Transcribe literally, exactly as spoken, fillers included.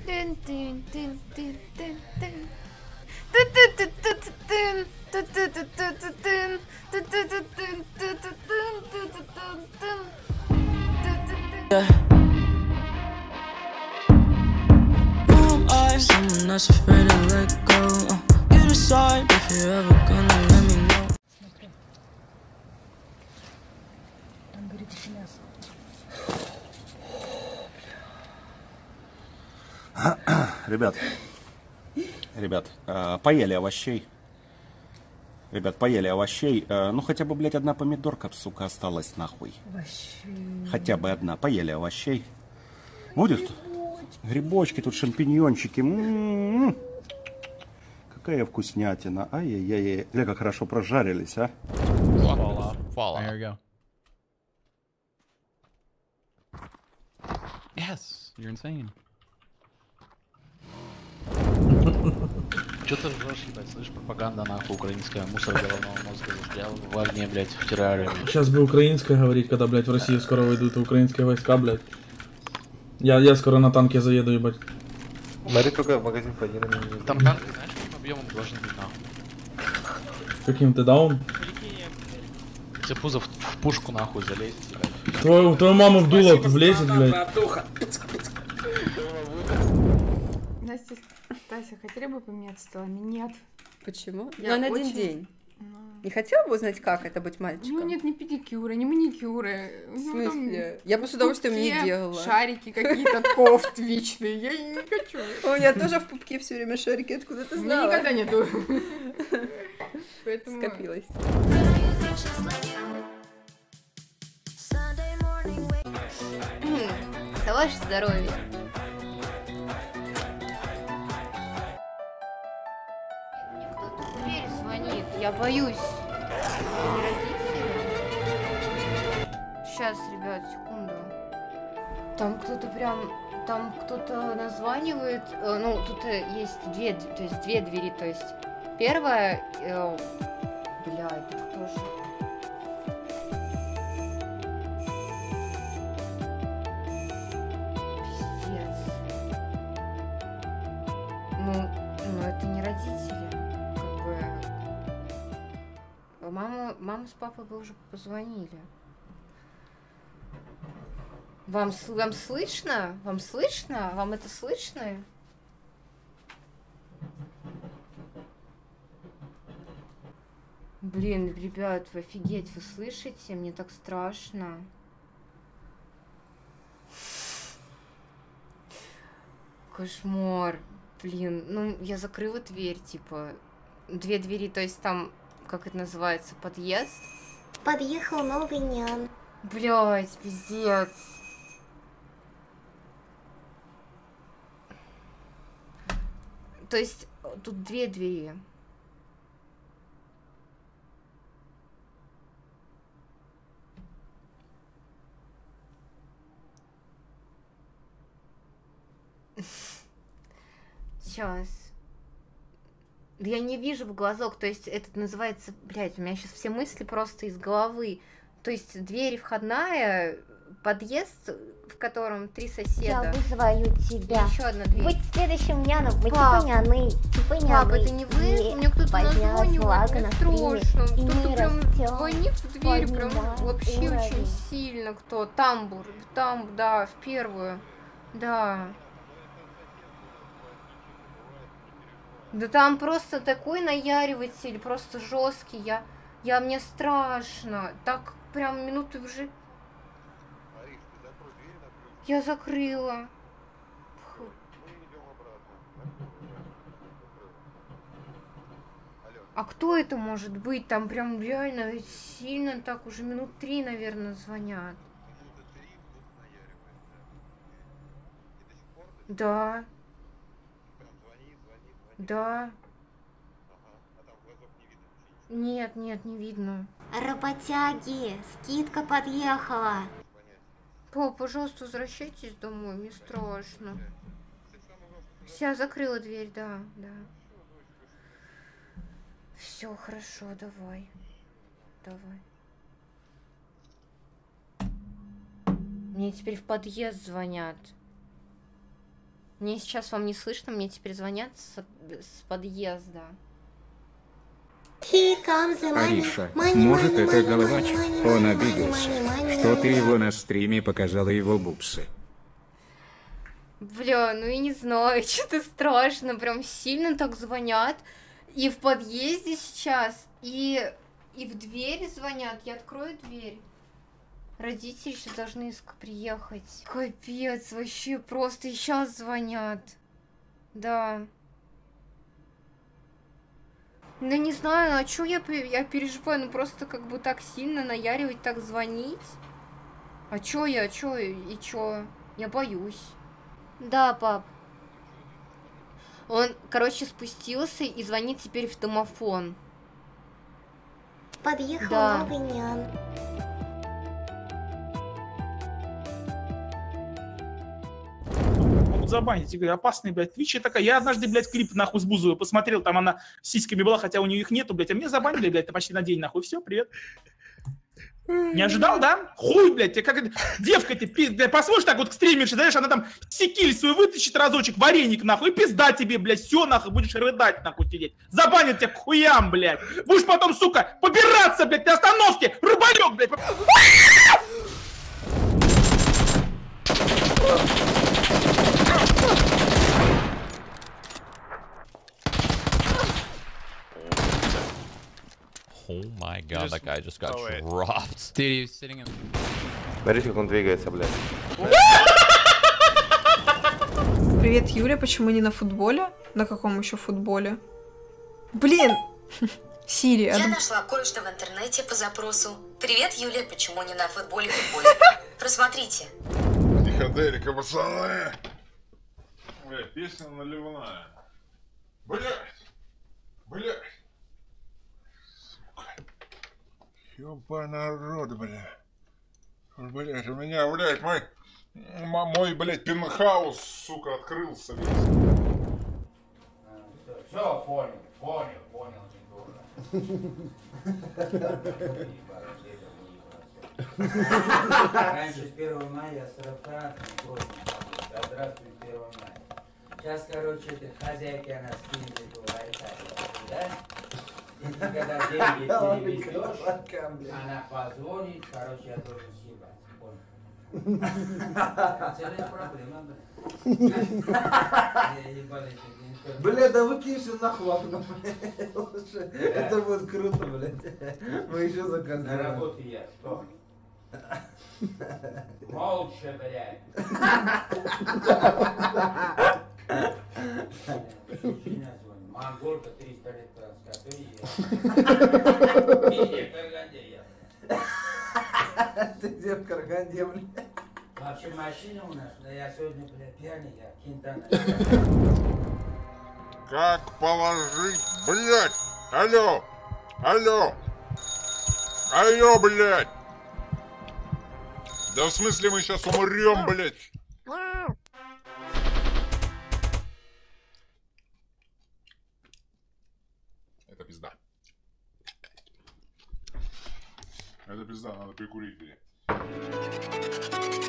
Someone that's afraid to let go. Uh, you decide if you're ever gonna let me know. Там горит мясо. Ребят, ребят, э, поели овощей. Ребят, поели овощей. Э, ну, хотя бы, блядь, одна помидорка, сука, осталась нахуй. Овощей. Хотя бы одна. Поели овощей. Будет? Грибочки, тут шампиньончики. М-м-м. Какая вкуснятина. Ай-яй-яй. Гля, как хорошо прожарились, а. Voila. Voila. There you go. Yes, you're insane. Чё ты ржёшь, ебать, слышь, пропаганда нахуй украинская, мусор головного мозга заждал в огне, блядь, в террариуме. Сейчас бы украинская говорить, когда, блядь, в Россию скоро выйдут украинские войска, блядь. Я, я скоро на танке заеду, ебать. Смотри, только в магазин пойди на меня. Там танки, знаешь, каким объемом должны быть нахуй? Каким ты даун? Если пузо в, в пушку нахуй залезть, ебать. Твою, твою маму в дуло влезет, блядь. Настя, Тася, хотели бы поменяться столами? Нет. Почему? Я Но на очень- один день. Ну, Не хотела бы узнать, как это быть У него мальчиком? нет ни педикюра, ни маникюра. В смысле? Я бы с удовольствием не пупке делала. Шарики какие-то от кофт вечные. Я и не хочу. У меня тоже в пупке все время шарики, откуда ты У меня знала? никогда нету. Поэтому... Скопилось. За ваше здоровье. Мне кто-то в дверь звонит. Я боюсь. Это не родители? Сейчас, ребят, секунду. Там кто-то прям... Там кто-то названивает. Э, ну, тут э, есть две, то есть две двери. То есть первая... Э, бля, это кто же? Ну, ну это не родители, как бы. Мама, мама с папой бы уже позвонили. Вам, с- вам слышно? Вам слышно? Вам это слышно? Блин, ребят, вы офигеть, вы слышите? Мне так страшно. Кошмар. Блин, ну я закрыла дверь, типа, две двери, то есть там, как это называется, подъезд. Подъехал новый нян. Блять, пиздец. То есть тут две двери. Сейчас. Я не вижу в глазок, то есть это называется, блядь, у меня сейчас все мысли просто из головы. То есть дверь входная, подъезд, в котором три соседа. Я вызываю тебя. Еще одна дверь. Быть следующим няном, мы Пап. типа няны, типа няны. Пап, это не вы? И Мне кто-то поднялась названивает, влага мне на страшно. стриме, и Кто-то мы прям растем, звонит в дверь, прям поднимаем вообще уровень. очень сильно. Кто? Тамбур, там, да, в первую. Да. Да там просто такой наяриватель, просто жесткий. Я, я мне страшно. Так прям минуты уже. Я закрыла. Фу. А кто это может быть? Там прям реально сильно так уже минут три, наверное, звонят. Да. Да. Нет, нет, не видно. Работяги, скидка подъехала. Пап, пожалуйста, возвращайтесь домой, мне страшно. Все, закрыла дверь, да, да. Все, хорошо, давай. Давай. Мне теперь в подъезд звонят. Мне сейчас вам не слышно, мне теперь звонят с, с подъезда. Ариша, может это головач? Он обиделся, что ты его на стриме показала его бубсы. Бля, ну я не знаю, что-то страшно, прям сильно так звонят. И в подъезде сейчас, и, и в дверь звонят, я открою дверь. Родители сейчас должны приехать. Капец, вообще просто и сейчас звонят. Да. Ну не знаю, а чё я, я переживаю, ну просто как бы так сильно наяривать, так звонить. А чё я, чё и чё? Я боюсь. Да, пап. Он, короче, спустился и звонит теперь в домофон. Подъехал да. новый нян. Могут забанить. Я говорю, опасный, блядь, Твич. Я такая, я однажды, блядь, клип нахуй с Бузовой посмотрел, там она с сиськами была, хотя у нее их нету, блядь, а мне забанили, блядь, почти на день, нахуй. Все, привет. Не ожидал, да? Хуй, блядь, тебе как девка, ты посмотришь так вот к стримерше, знаешь, она там секиль свою вытащит разочек, вареник, нахуй, и пизда тебе, блядь, все, нахуй, будешь рыдать, нахуй, сидеть. Забанят тебя к хуям, блядь. Будешь потом, сука, побираться, блядь, на остановке, рубанек, блядь. Oh my god, that guy just got oh, dropped. Dude, he was sitting in... Смотрите, как он двигается, блядь. Привет, Юля, почему не на футболе? На каком еще футболе? Блин! Сири, Я Адам. нашла кое-что в интернете по запросу. Привет, Юля, почему не на футболе футболе? Просмотрите. Психоделика, пацаны! Блядь, песня наливная. Блядь! Блядь! Ёба народ, блядь. Блядь, у меня, блядь, мой... Мой, блядь, пентхаус, сука, открылся весь. Все, понял, понял, понял, раньше с первого мая я сорока да здравствуй, первого мая. Сейчас, короче, ты хозяйки, она скинет говорит, да? И ты когда деньги переведешь, она позвонит, короче, я должен съебать, понял? Целая проблема, блядь. Бля, да выкинься нахуй окно, блядь. Это будет круто, блядь. Мы еще заказываем. На работе я, что? Молча, блядь. Монголка триста лет раскатывай. Где в Караганде я? Ты где в Караганде, блядь? Вообще машина у нас, но я сегодня, блядь, пьяный, я Кинтана. Как положить, блядь? Алло! Алло! Алло, блядь! Да в смысле мы сейчас умрем, блядь? Это пизда. Это пизда, надо прикурить, блядь.